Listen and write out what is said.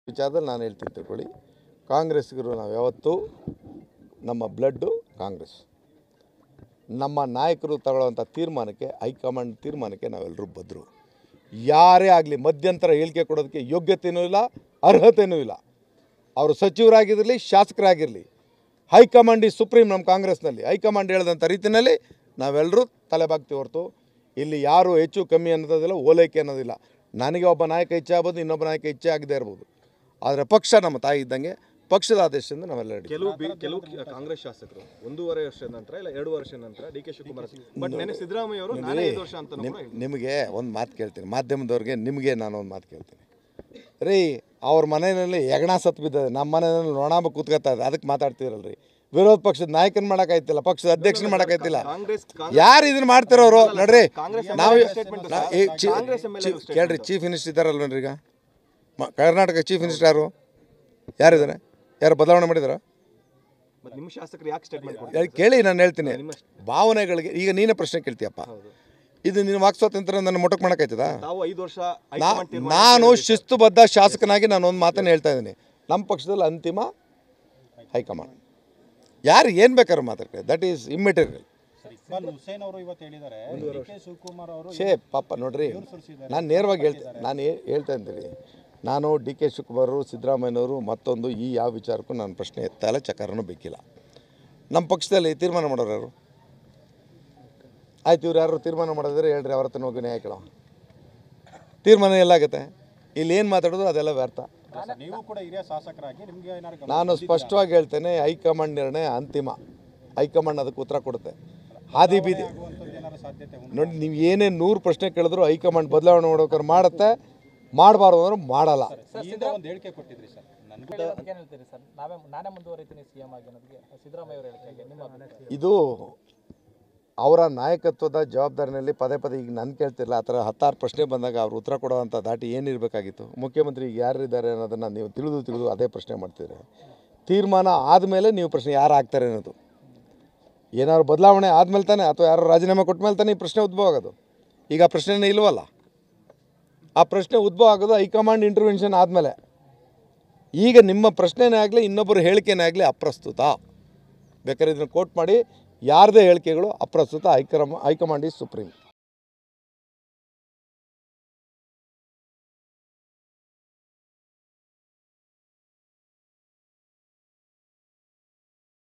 ವಿಚಾರದಲ್ಲಿ ನಾನು ಹೇಳ್ತೀನಿ ತಿಳ್ಕೊಳ್ಳಿ, ಕಾಂಗ್ರೆಸ್ಗರು ನಾವು ಯಾವತ್ತೂ ನಮ್ಮ ಬ್ಲಡ್ಡು ಕಾಂಗ್ರೆಸ್. ನಮ್ಮ ನಾಯಕರು ತಗೊಳ್ಳುವಂಥ ತೀರ್ಮಾನಕ್ಕೆ, ಹೈಕಮಾಂಡ್ ತೀರ್ಮಾನಕ್ಕೆ ನಾವೆಲ್ಲರೂ ಬದ್ಧರು. ಯಾರೇ ಆಗಲಿ ಮಧ್ಯಂತರ ಹೇಳಿಕೆ ಕೊಡೋದಕ್ಕೆ ಯೋಗ್ಯತೆಯೂ ಇಲ್ಲ, ಅರ್ಹತೆಯೂ ಇಲ್ಲ. ಅವರು ಸಚಿವರಾಗಿರಲಿ, ಶಾಸಕರಾಗಿರಲಿ, ಹೈಕಮಾಂಡ್ ಈ ಸುಪ್ರೀಂ. ನಮ್ಮ ಕಾಂಗ್ರೆಸ್ನಲ್ಲಿ ಹೈಕಮಾಂಡ್ ಹೇಳಿದಂಥ ರೀತಿಯಲ್ಲಿ ನಾವೆಲ್ಲರೂ ತಲೆಬಾಗ್ತೀವಿ ಹೊರತು ಇಲ್ಲಿ ಯಾರು ಹೆಚ್ಚು ಕಮ್ಮಿ ಅನ್ನೋದಿಲ್ಲ, ಓಲೈಕೆ ಅನ್ನೋದಿಲ್ಲ. ನನಗೆ ಒಬ್ಬ ನಾಯಕ ಇಚ್ಛೆ ಆಗ್ಬೋದು, ಇನ್ನೊಬ್ಬ ನಾಯಕ ಇಚ್ಛೆ ಆಗದೇ ಇರ್ಬೋದು. ಆದರೆ ಪಕ್ಷ ನಮ್ಮ ತಾಯಿ ಇದ್ದಂಗೆ, ಪಕ್ಷದ ಆದೇಶದಿಂದ ನಾವೆಲ್ಲ ಕೆಲವು ಕಾಂಗ್ರೆಸ್ ಶಾಸಕರು 1.5 ವರ್ಷದ ನಂತರ ಇಲ್ಲ 2 ವರ್ಷದ ನಂತರ ಡಿ.ಕೆ. ಶಿವಕುಮಾರ್ ಬಟ್ ನೆನೆ ಸಿದ್ದರಾಮಯ್ಯ ಅವರು 5 ವರ್ಷ ಅಂತ ನಿಮಗೆ ಒಂದು ಮಾತು ಕೇಳ್ತೀನಿ, ಮಾಧ್ಯಮದವ್ರಿಗೆ ನಿಮಗೆ ನಾನು ಒಂದು ಮಾತು ಕೇಳ್ತೀನಿ ರೀ. ಅವ್ರ ಮನೆಯಲ್ಲಿ ಹೆಗಣ ಸತ್ತು ಬಿದ್ದದೆ, ನಮ್ಮ ಮನೆಯಲ್ಲಿ ನೊಣಾಂಬ ಕೂತ್ಕೊತಾ ಇದೆ, ಅದಕ್ಕೆ ಮಾತಾಡ್ತೀರಲ್ರಿ. ವಿರೋಧ ಪಕ್ಷದ ನಾಯಕನ ಮಾಡೋಕ್ಕಾಯ್ತಿಲ್ಲ, ಪಕ್ಷದ ಅಧ್ಯಕ್ಷನ ಮಾಡೋಕ್ಕಾಯ್ತಿಲ್ಲ. ಯಾರು ಇದನ್ನ ಮಾಡ್ತಿರೋರು ನೋಡ್ರಿ. ನಾವು ಕೇಳ್ರಿ, ಚೀಫ್ ಮಿನಿಸ್ಟರ್ ಇದ್ದಾರಲ್ವೇನ್ರಿ ಈಗ ಕರ್ನಾಟಕ ಚೀಫ್ ಮಿನಿಸ್ಟರ್ ಯಾರಿದ್ದಾರೆ? ಯಾರು ಬದಲಾವಣೆ ಮಾಡಿದಾರ? ನಿಮ್ಮ ಶಾಸಕರು ಯಾಕೆ ಸ್ಟೇಟ್ಮೆಂಟ್ ಕೇಳಿ, ನಾನು ಹೇಳ್ತೀನಿ. ಭಾವನೆಗಳಿಗೆ ಈಗ ನೀನೇ ಪ್ರಶ್ನೆ ಕೇಳ್ತೀಯಪ್ಪ. ಇದು ನೀನು ವಾಕ್ ಸ್ವಾತಂತ್ರ್ಯ ನನ್ನ ಮೊಟಕ್ ಮಾಡೋಕ್ಕಾಯ್ತದ? ನಾನು ಶಿಸ್ತುಬದ್ಧ ಶಾಸಕನಾಗಿ ನಾನು ಒಂದು ಮಾತನ್ನು ಹೇಳ್ತಾ ಇದ್ದೀನಿ. ನಮ್ಮ ಪಕ್ಷದಲ್ಲಿ ಅಂತಿಮ ಹೈಕಮಾಂಡ್. ಯಾರು ಏನು ಬೇಕಾದ್ರೂ ಮಾತಾಡ್ತಾರೆ, ದಟ್ ಈಸ್ ಇಮ್ಮೆಟೀರಿಯಲ್. ಪಾಪ ನೋಡ್ರಿ, ನಾನು ನೇರವಾಗಿ ಹೇಳ್ತಾ ಇದ್ದೀನಿ. ನಾನು ಡಿ.ಕೆ. ಶಿವಕುಮಾರ್, ಸಿದ್ದರಾಮಯ್ಯನವರು ಮತ್ತೊಂದು ಈ ಯಾವ ವಿಚಾರಕ್ಕೂ ನಾನು ಪ್ರಶ್ನೆ ಎತ್ತಲ್ಲ, ಚಕಾರನೂ ಬೇಕಿಲ್ಲ. ನಮ್ಮ ಪಕ್ಷದಲ್ಲಿ ತೀರ್ಮಾನ ಮಾಡೋರು ಯಾರು? ಆಯ್ತು, ಇವ್ರು ಯಾರು ತೀರ್ಮಾನ ಮಾಡಿದ್ರೆ ಹೇಳ್ರಿ, ಅವ್ರ ಹತ್ರ ಹೋಗಿ ನ್ಯಾಯ ಕೇಳೋ. ತೀರ್ಮಾನ ಎಲ್ಲಾಗುತ್ತೆ? ಇಲ್ಲಿ ಏನು ಮಾತಾಡೋದು ಅದೆಲ್ಲ ವ್ಯರ್ಥ. ನಾನು ಸ್ಪಷ್ಟವಾಗಿ ಹೇಳ್ತೇನೆ, ಹೈಕಮಾಂಡ್ ನಿರ್ಣಯ ಅಂತಿಮ. ಹೈಕಮಾಂಡ್ ಅದಕ್ಕೆ ಉತ್ತರ ಕೊಡುತ್ತೆ. ಹಾದಿ ಬೀದಿ ನೋಡಿ, ನೀವು ಏನೇ 100 ಪ್ರಶ್ನೆ ಕೇಳಿದ್ರು ಹೈಕಮಾಂಡ್ ಬದಲಾವಣೆ ಮಾಡೋಕ್ರೆ ಮಾಡುತ್ತೆ, ಮಾಡಬಾರ್ದು ಅಂದ್ರೆ ಮಾಡಲ್ಲ. ಇದು ಅವರ ನಾಯಕತ್ವದ ಜವಾಬ್ದಾರಿನಲ್ಲಿ ಪದೇ ಪದೇ ಈಗ ನಾನು ಕೇಳ್ತಿರಲ್ಲ, ಆ ಥರ 10 ಪ್ರಶ್ನೆ ಬಂದಾಗ ಅವ್ರು ಉತ್ತರ ಕೊಡೋವಂಥ ದಾಟಿ ಏನಿರಬೇಕಾಗಿತ್ತು? ಮುಖ್ಯಮಂತ್ರಿ ಈಗ ಯಾರಿದ್ದಾರೆ ಅನ್ನೋದನ್ನು ನೀವು ತಿಳಿದು ಅದೇ ಪ್ರಶ್ನೆ ಮಾಡ್ತೀರಿ. ತೀರ್ಮಾನ ಆದಮೇಲೆ ನೀವು ಪ್ರಶ್ನೆ ಯಾರು ಆಗ್ತಾರೆ ಅನ್ನೋದು. ಏನಾದ್ರು ಬದಲಾವಣೆ ಆದಮೇಲೆ ತಾನೆ, ಅಥವಾ ಯಾರು ರಾಜೀನಾಮೆ ಕೊಟ್ಟ ಮೇಲೆ ತಾನೇ ಈ ಪ್ರಶ್ನೆ ಉದ್ಭವ ಆಗೋದು. ಈಗ ಆ ಪ್ರಶ್ನೆನೇ ಇಲ್ವಲ್ಲ. ಆ ಪ್ರಶ್ನೆ ಉದ್ಭವ ಆಗೋದು ಹೈಕಮಾಂಡ್ ಇಂಟರ್ವೆನ್ಷನ್ ಆದಮೇಲೆ. ಈಗ ನಿಮ್ಮ ಪ್ರಶ್ನೆನೇ ಆಗಲಿ, ಇನ್ನೊಬ್ಬರು ಹೇಳಿಕೆನೇ ಆಗಲಿ ಅಪ್ರಸ್ತುತ. ಬೇಕಾದ್ರೆ ಇದನ್ನು ಕೋಟ್ ಮಾಡಿ, ಯಾರದೇ ಹೇಳಿಕೆಗಳು ಅಪ್ರಸ್ತುತ. High command is supreme.